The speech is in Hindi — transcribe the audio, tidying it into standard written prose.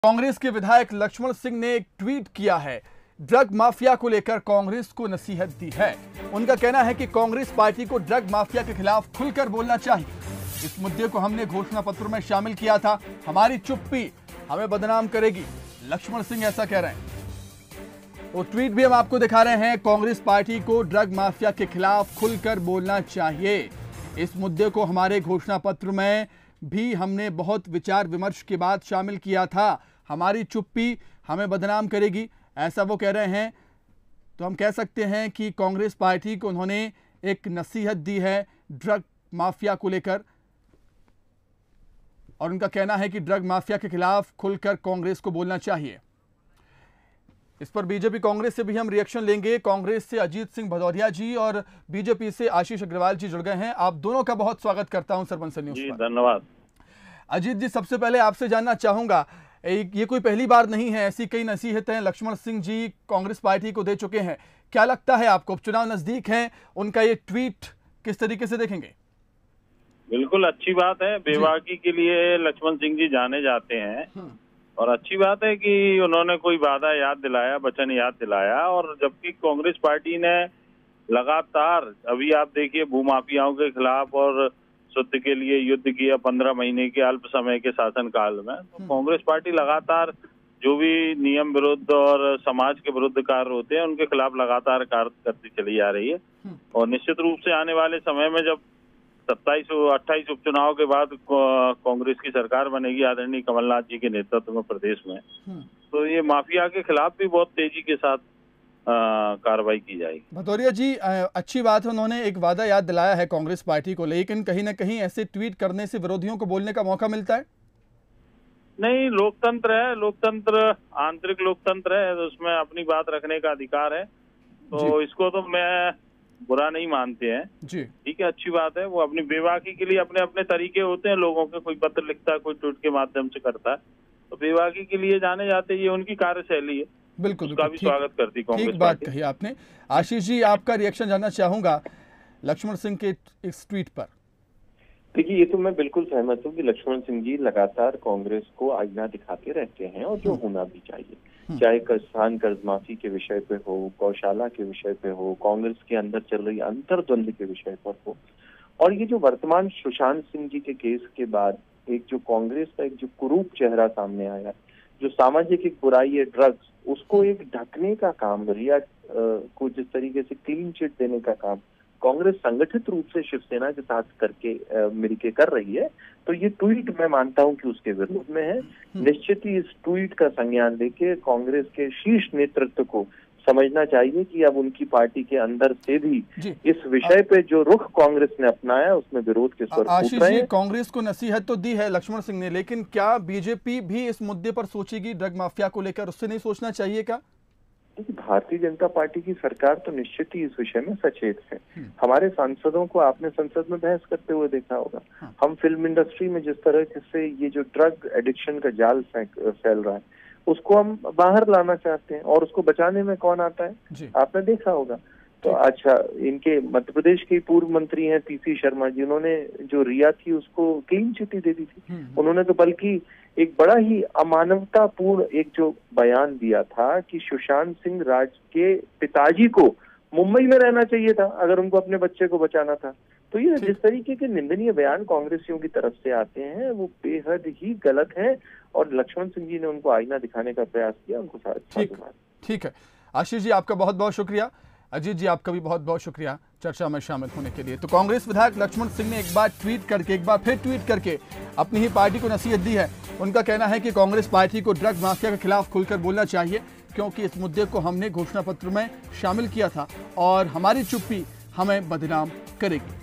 कांग्रेस के विधायक लक्ष्मण सिंह ने एक ट्वीट किया है। ड्रग माफिया को लेकर कांग्रेस को नसीहत दी है। उनका कहना है कि कांग्रेस पार्टी को ड्रग माफिया के खिलाफ खुलकर बोलना चाहिए। इस मुद्दे को हमने घोषणा पत्र में शामिल किया था। हमारी चुप्पी हमें बदनाम करेगी, लक्ष्मण सिंह ऐसा कह रहे हैं। वो ट्वीट भी हम आपको दिखा रहे हैं। कांग्रेस पार्टी को ड्रग माफिया के खिलाफ खुलकर बोलना चाहिए। इस मुद्दे को हमारे घोषणा पत्र में भी हमने बहुत विचार विमर्श के बाद शामिल किया था। हमारी चुप्पी हमें बदनाम करेगी, ऐसा वो कह रहे हैं। तो हम कह सकते हैं कि कांग्रेस पार्टी को उन्होंने एक नसीहत दी है ड्रग माफिया को लेकर, और उनका कहना है कि ड्रग माफिया के खिलाफ खुलकर कांग्रेस को बोलना चाहिए। इस पर बीजेपी कांग्रेस से भी हम रिएक्शन लेंगे। कांग्रेस से अजीत सिंह भदौरिया जी और बीजेपी से आशीष अग्रवाल जी जुड़ गए हैं। आप दोनों का बहुत स्वागत करता हूं सरपंच न्यूज पर। धन्यवाद। अजीत जी, सबसे पहले आपसे जानना चाहूंगा, ये कोई पहली बार नहीं है, ऐसी कई नसीहतें लक्ष्मण सिंह जी कांग्रेस पार्टी को दे चुके हैं। क्या लगता है आपको, चुनाव नजदीक है, उनका ये ट्वीट किस तरीके से देखेंगे? बिल्कुल अच्छी बात है। बेबाकी के लिए लक्ष्मण सिंह जी जाने जाते हैं और अच्छी बात है कि उन्होंने कोई वादा याद दिलाया, वचन याद दिलाया। और जबकि कांग्रेस पार्टी ने लगातार, अभी आप देखिए, भूमाफियाओं के खिलाफ और शुद्ध के लिए युद्ध किया 15 महीने के अल्प समय के शासनकाल में। तो कांग्रेस पार्टी लगातार जो भी नियम विरुद्ध और समाज के विरुद्ध कार्य होते हैं उनके खिलाफ लगातार कार्य करती चली जा रही है। और निश्चित रूप से आने वाले समय में जब 27-28 उपचुनाव के बाद कांग्रेस की सरकार बनेगी आदरणीय कमलनाथ जी के नेतृत्व में प्रदेश में, तो ये माफिया के खिलाफ भी बहुत तेजी के साथ कार्रवाई की जाएगी। भदौरिया जी, अच्छी बात है, उन्होंने एक वादा याद दिलाया है कांग्रेस पार्टी को, लेकिन कहीं ना कहीं ऐसे ट्वीट करने से विरोधियों को बोलने का मौका मिलता है? नहीं, लोकतंत्र है, लोकतंत्र आंतरिक लोकतंत्र है, तो उसमें अपनी बात रखने का अधिकार है। तो इसको तो मैं बुरा नहीं मानते हैं जी। ठीक है, अच्छी बात है। वो अपनी बेबाकी के लिए अपने अपने तरीके होते हैं लोगों के, कोई पत्र लिखता है, कोई ट्वीट के माध्यम से करता है। तो बेबाकी के लिए जाने जाते, ये उनकी कार्यशैली है। बिल्कुल, उसका भी स्वागत करती कांग्रेस। ठीक बात कही आपने। आशीष जी, आपका रिएक्शन जानना चाहूंगा लक्ष्मण सिंह के इस ट्वीट पर। देखिए, ये तो मैं बिल्कुल सहमत हूँ कि लक्ष्मण सिंह जी लगातार कांग्रेस को आईना दिखाते रहते हैं, और जो होना भी चाहिए, चाहे किसान कर्ज माफी के विषय पे हो, गौशाला के विषय पे हो, कांग्रेस के अंदर चल रही अंतर्द्वंद के विषय पर हो। और ये जो वर्तमान सुशांत सिंह जी के केस के बाद एक जो कांग्रेस का एक जो कुरूप चेहरा सामने आया, जो सामाजिक एक बुराई है ड्रग्स, उसको एक ढकने का काम, रिया को जिस तरीके से क्लीन चिट देने का काम कांग्रेस संगठित रूप से शिवसेना के साथ करके मिलके कर रही है, तो ये ट्वीट मैं मानता हूं कि उसके विरोध में है। निश्चित ही इस ट्वीट का संज्ञान लेके कांग्रेस के शीर्ष नेतृत्व को समझना चाहिए कि अब उनकी पार्टी के अंदर से भी इस विषय पे जो रुख कांग्रेस ने अपनाया उसमें विरोध के स्वर फूट रहे हैं। कांग्रेस को नसीहत तो दी है लक्ष्मण सिंह ने, लेकिन क्या बीजेपी भी इस मुद्दे पर सोचेगी ड्रग माफिया को लेकर? उससे नहीं सोचना चाहिए क्या? भारतीय जनता पार्टी की सरकार तो निश्चित ही इस विषय में सचेत है। हमारे सांसदों को आपने संसद में बहस करते हुए देखा होगा। हम फिल्म इंडस्ट्री में जिस तरह से ये जो ड्रग एडिक्शन का जाल फैल रहा है, उसको हम बाहर लाना चाहते हैं, और उसको बचाने में कौन आता है आपने देखा होगा। तो अच्छा, इनके मध्य प्रदेश के पूर्व मंत्री हैं पीसी शर्मा जी, उन्होंने जो रिया थी उसको क्लीन चिट दे दी थी। उन्होंने तो बल्कि एक बड़ा ही अमानवतापूर्ण एक जो बयान दिया था कि सुशांत सिंह राज के पिताजी को मुंबई में रहना चाहिए था अगर उनको अपने बच्चे को बचाना था। तो ये जिस तरीके के निंदनीय बयान कांग्रेसियों की तरफ से आते हैं वो बेहद ही गलत है, और लक्ष्मण सिंह जी ने उनको आईना दिखाने का प्रयास किया, उनको ठीक है। आशीष जी, आपका बहुत बहुत शुक्रिया। अजीत जी, आपका भी बहुत बहुत शुक्रिया चर्चा में शामिल होने के लिए। तो कांग्रेस विधायक लक्ष्मण सिंह ने एक बार फिर ट्वीट करके अपनी ही पार्टी को नसीहत दी है। उनका कहना है कि कांग्रेस पार्टी को ड्रग माफिया के खिलाफ खुलकर बोलना चाहिए, क्योंकि इस मुद्दे को हमने घोषणा पत्र में शामिल किया था और हमारी चुप्पी हमें बदनाम करेगी।